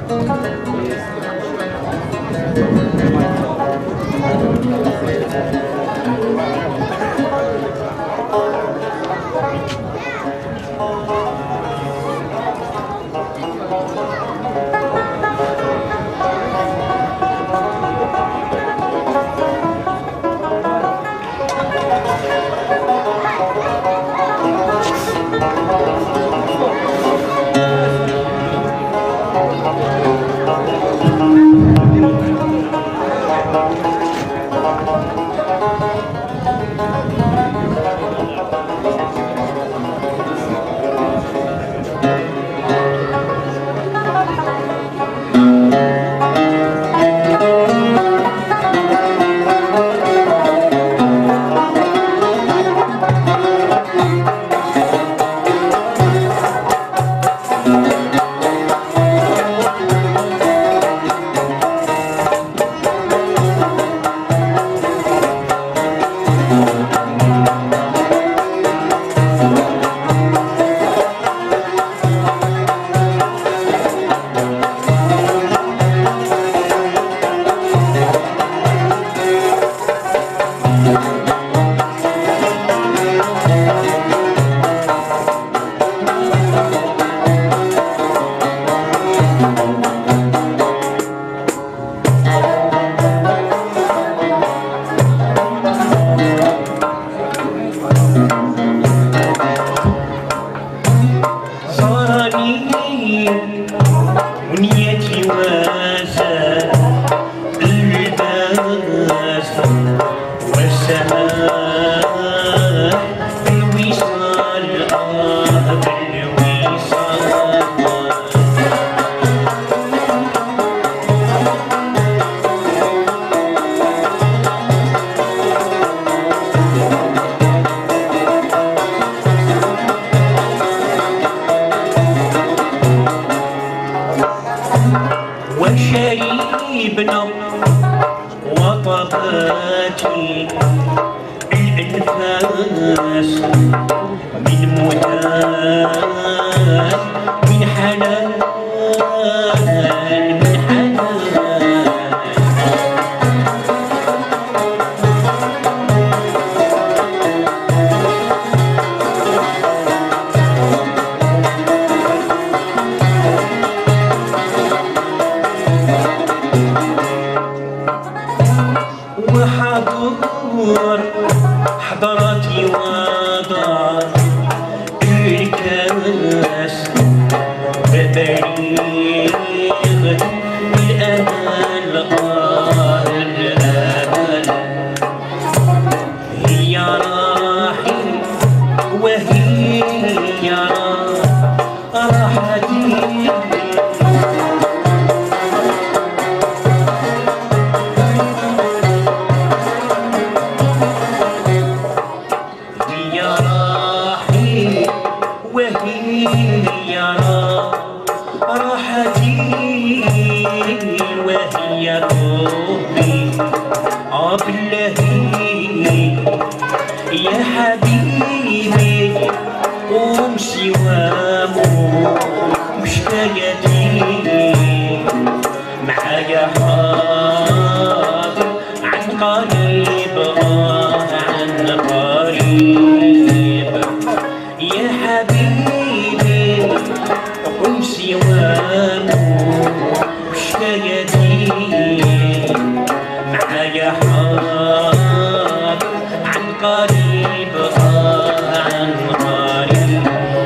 وشريبنا وطباتي الأنفاس من مدان من حنان من حنان وحضور حضرتي ودار الكاس ببليغ الأمل الأمل هي راحي وهي راحتي وهي راحتي وهي روحي بالله يا حبيبي قوم سواه مشتاقتي معايا حاضر عن قريب عن قريب يا حبيبي قم سواه مشتاقتي معايا حاضر عن قريب عن قريب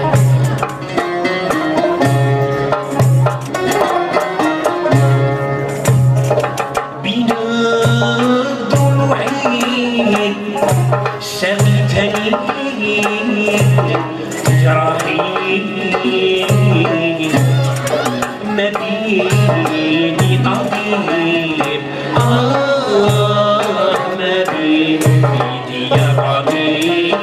بين ضلوعي سقيتني جراحي ما بيني طبيب ما بيدي يا طبيب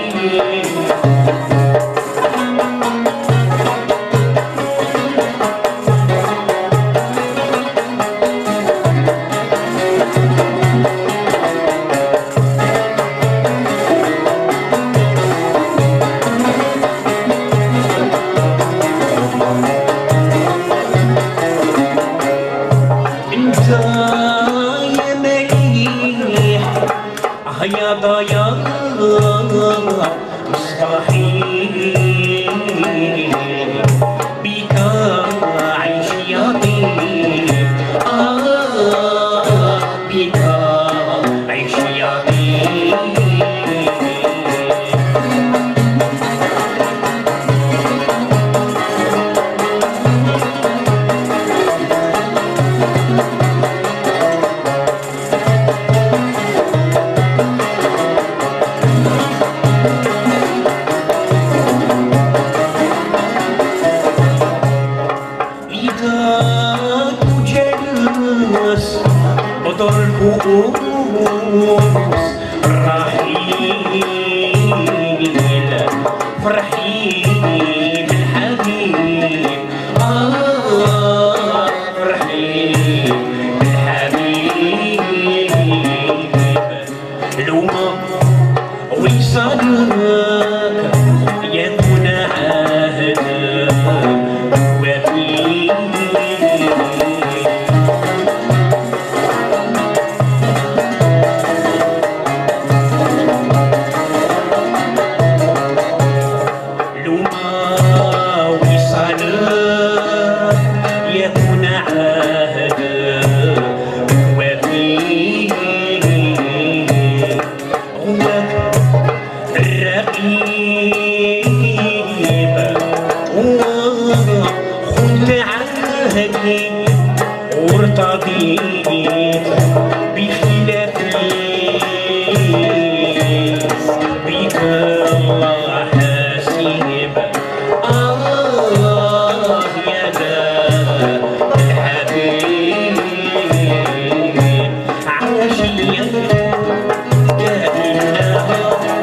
تجلس بطل الكؤوس الرحيل فرحي بالحبيب فرحي بالحبيب لو ما وصلك يكون عهد وفي لو ما وصلك يكون عهد وفي الرقيب خذ عهدي وارتضيت بخلاف بك الله حاسب يا ذا الحبيب عاشيا كأنها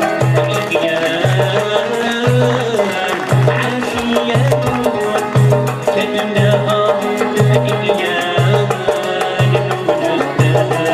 عاشية كأنها إليان مجدها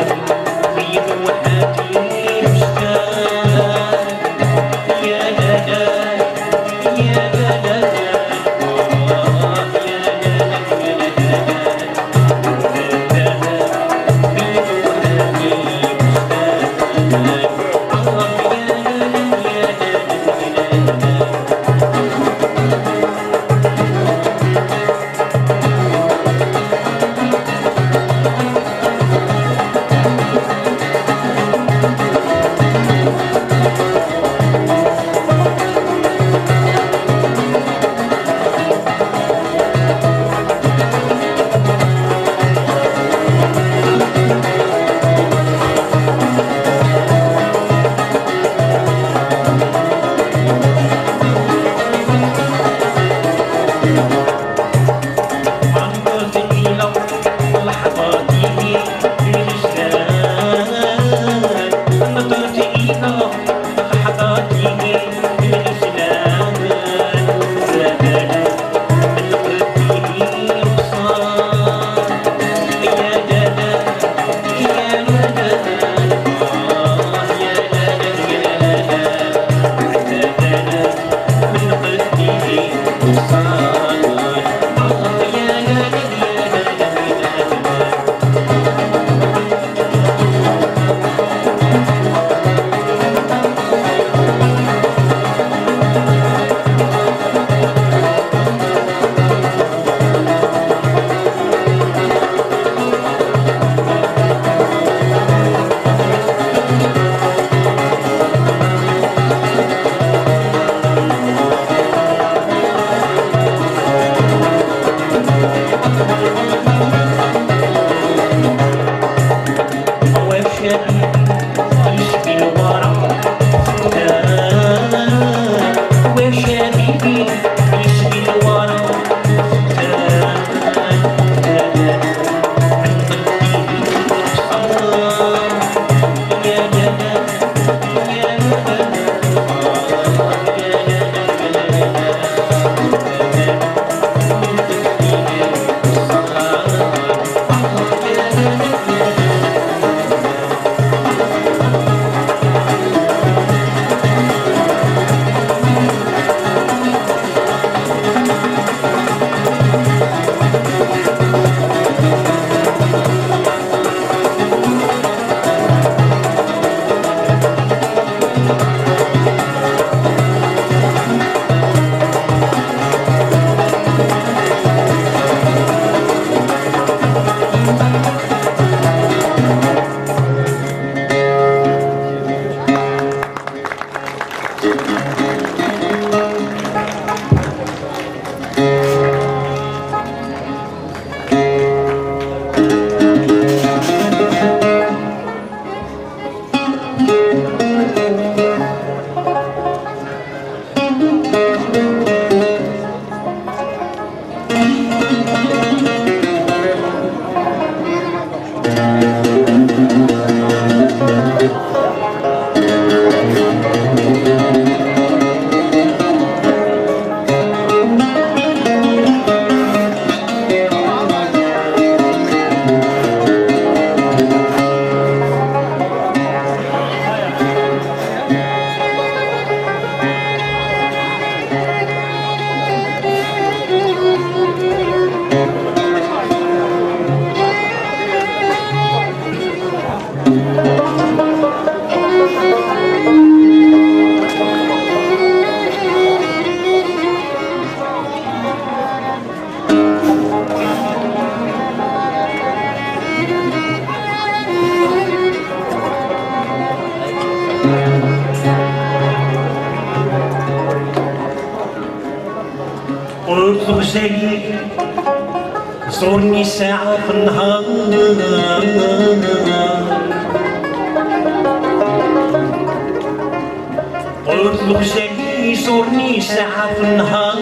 الغزالي زورني ساعة في النهار قلت الغزالي زورني ساعة في النهار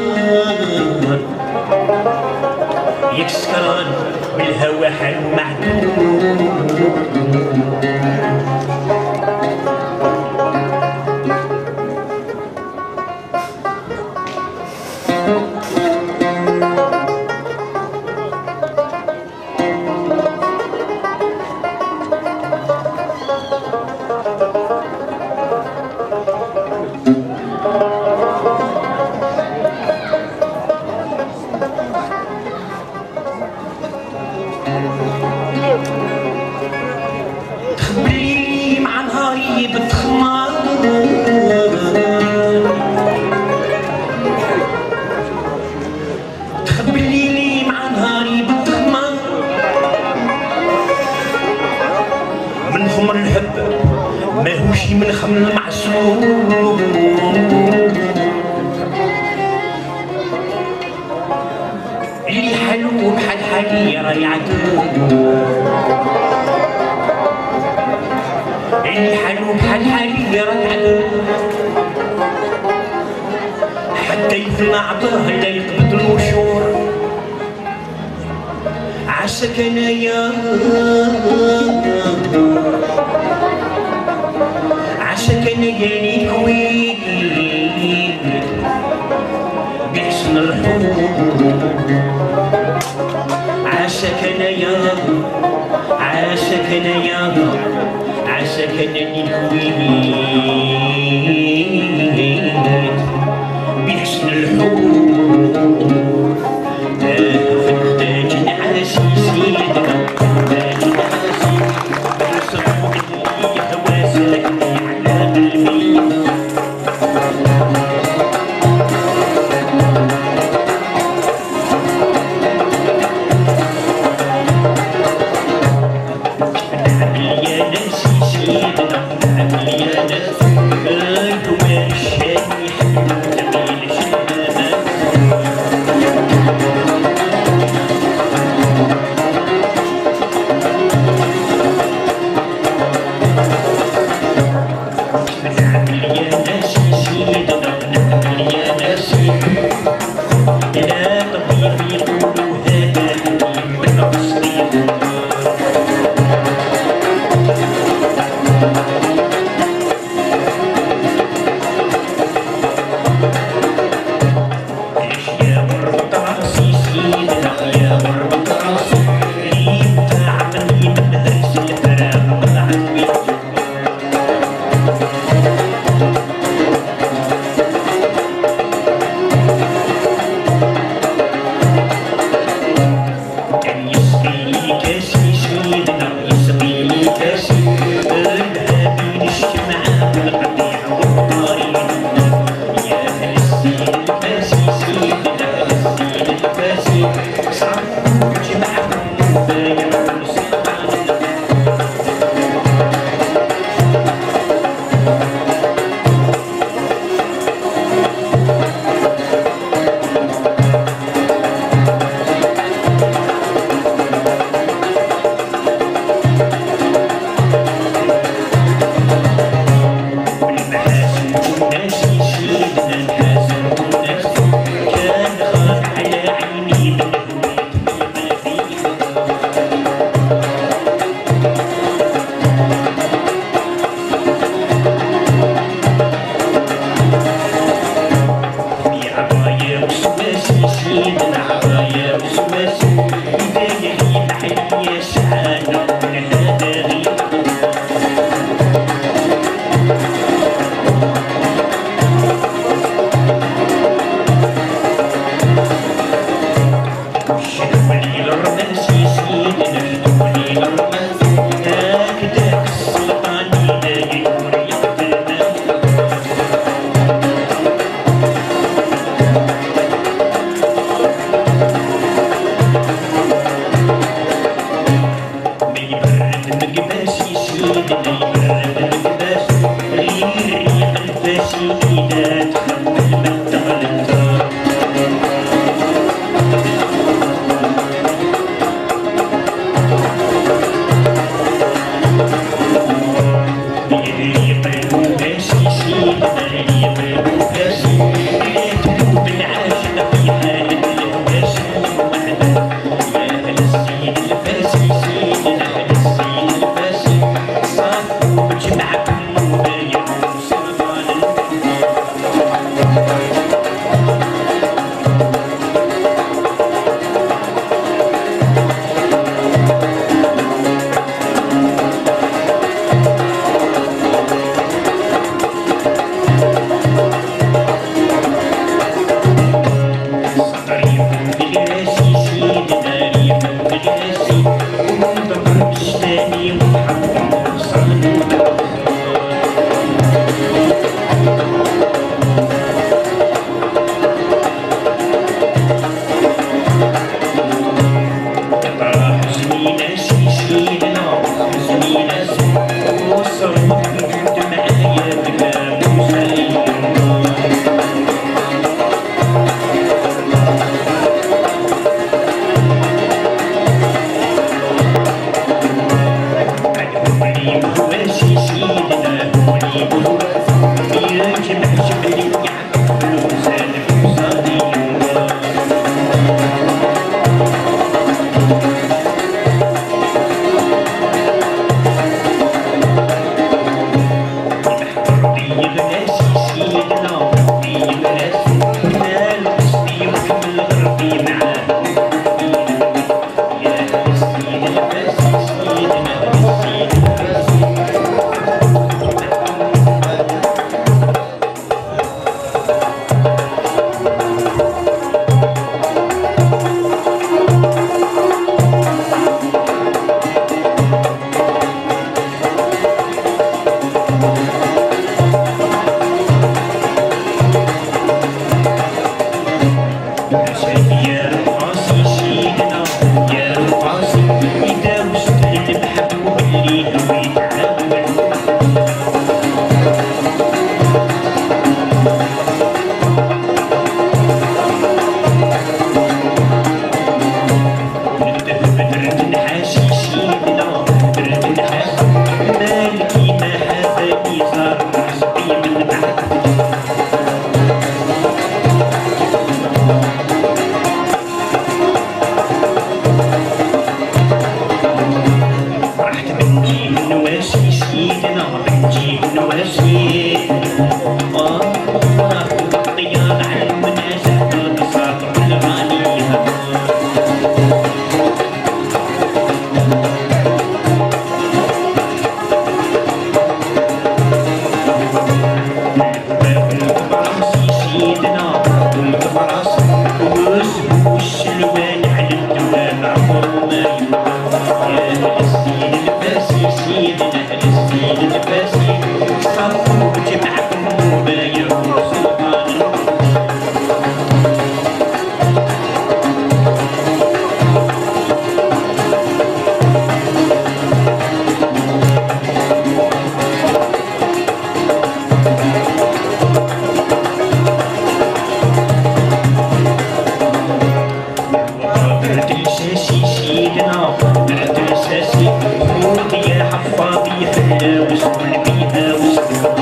ياك سكران بالهوا حلو معدوم تخبريلي مع نهاري بالتخمار تخبريلي مع نهاري بالتخمار من خمر الحب ماهوش من خمر المعسول اللي حلو بحال حالي راه يعدو اللي حلو بحال حالي راه يعدو حتى يفلع به لا يقبض الوشور عساك انايا عساك انايا نكوي بحسن الحب عساك انايا عساك انايا عساك انني نكوي بحسن الحب تاج نعاسي سيدنا تاج نعاسي يصفو لي هواسك على قلبي بدعاشي سيدنا برد الحاس مالكي ما حبني صار رزقي من بعد رحت بنجي النواشي سيدنا بنجي النواشي طيار على المنازع تساطر الغالية سيدنا والكبراس وش الوان على الدولاب عمر ما يا السيد الباسي سيدنا السيد الباسي صفوا جمعكم وبايعوا سلطان سيدنا بعد الاساسي خوك يا حفاظي حلا واسكن بيها واسكن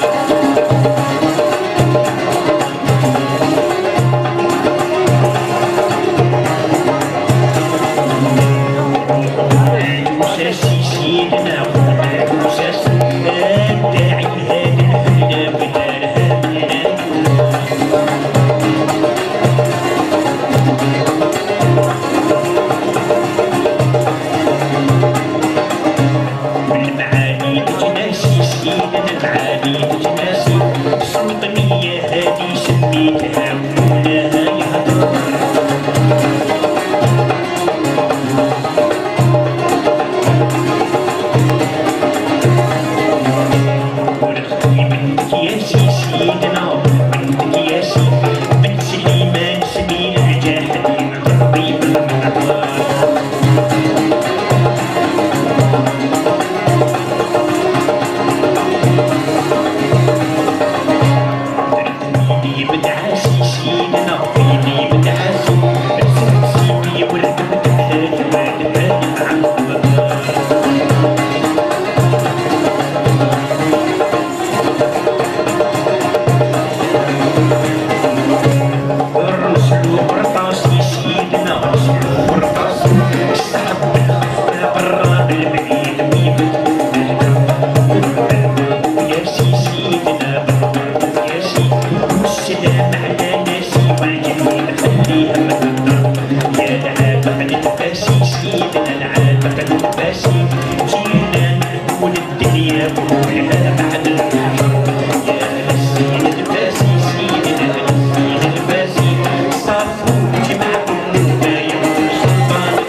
مساسي سيدنا مساسي الداعي هذا الحلا بدارها بلاد سيدنا العالي تجناسي السلطانية هادي سميتها ولاها يهدر ورختي بنتك ياسي سيدنا بنتك ياسي بنت سليمان سمين الجاحدين الطبيب المعطار بدعاسي سيدنا فيني بدعاسي رسمت سيدي وركبت بهاجة وادباني عن الرسل وقرطاسي سيدنا رسل وقرطاسي السحب بالخفة برا بالبعيد ميبت ياسي سيدنا ياسي والسلام على ناسي والجميل خليها ما تقدر يا العابة الباسي سيدنا العابة الباسي جينا نقول الدنيا كلها بعد الحجر يا السيد الباسي سيدنا السيد الباسي صافوا جمعكم بايعوا سلطان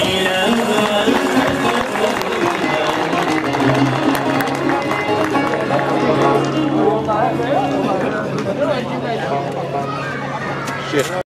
شيخ